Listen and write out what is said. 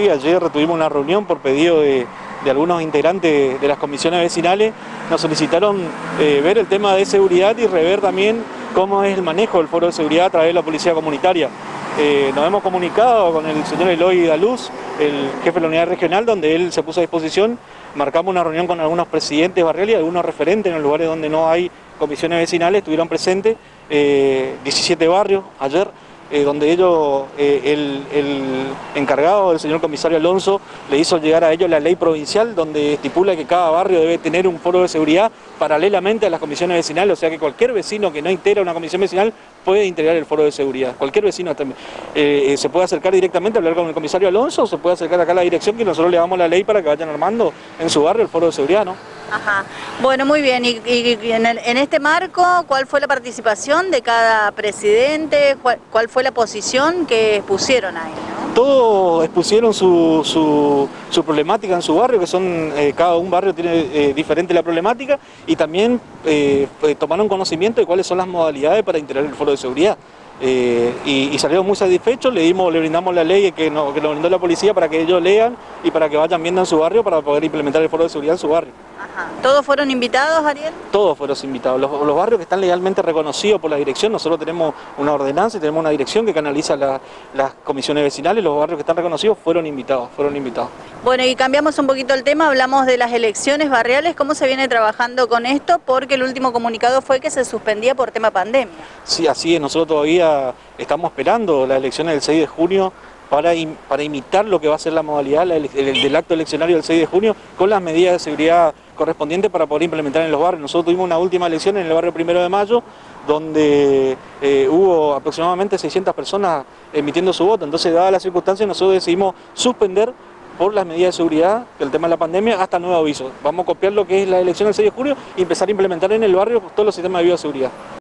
sí, ayer tuvimos una reunión por pedido de algunos integrantes de las comisiones vecinales. Nos solicitaron ver el tema de seguridad y rever también cómo es el manejo del foro de seguridad a través de la policía comunitaria. Nos hemos comunicado con el señor Eloy Daluz, el jefe de la unidad regional, donde él se puso a disposición. Marcamos una reunión con algunos presidentes barriales y algunos referentes en los lugares donde no hay comisiones vecinales, estuvieron presentes 17 barrios ayer, donde ellos, el encargado del señor comisario Alonso le hizo llegar a ellos la ley provincial donde estipula que cada barrio debe tener un foro de seguridad paralelamente a las comisiones vecinales, o sea que cualquier vecino que no integra una comisión vecinal puede integrar el foro de seguridad. Cualquier vecino se puede acercar directamente a hablar con el comisario Alonso, o se puede acercar acá a la dirección que nosotros le damos la ley para que vayan armando en su barrio el foro de seguridad, ¿no? Ajá. Bueno, muy bien. Y en este marco, ¿cuál fue la participación de cada presidente? ¿Cuál fue la posición que expusieron ahí, ¿no? Todos expusieron su problemática en su barrio, que son, cada un barrio tiene diferente la problemática, y también tomaron conocimiento de cuáles son las modalidades para integrar el foro de seguridad. Y salieron muy satisfechos, le brindamos la ley que nos brindó la policía para que ellos lean y para que vayan viendo en su barrio para poder implementar el foro de seguridad en su barrio. Ajá. ¿Todos fueron invitados, Ariel? Todos fueron invitados. Los barrios que están legalmente reconocidos por la dirección, nosotros tenemos una ordenanza y tenemos una dirección que canaliza las comisiones vecinales, los barrios que están reconocidos fueron invitados. Bueno, y cambiamos un poquito el tema, hablamos de las elecciones barriales, ¿cómo se viene trabajando con esto? Porque el último comunicado fue que se suspendía por tema pandemia. Sí, así es, nosotros todavía estamos esperando las elecciones del 6 de junio para imitar lo que va a ser la modalidad del acto eleccionario del 6 de junio con las medidas de seguridad correspondientes para poder implementar en los barrios. Nosotros tuvimos una última elección en el barrio 1 de Mayo, donde hubo aproximadamente 600 personas emitiendo su voto. Entonces, dadas las circunstancias, nosotros decidimos suspender por las medidas de seguridad, el tema de la pandemia, hasta nuevo aviso. Vamos a copiar lo que es la elección del 6 de junio y empezar a implementar en el barrio todos los sistemas de bioseguridad.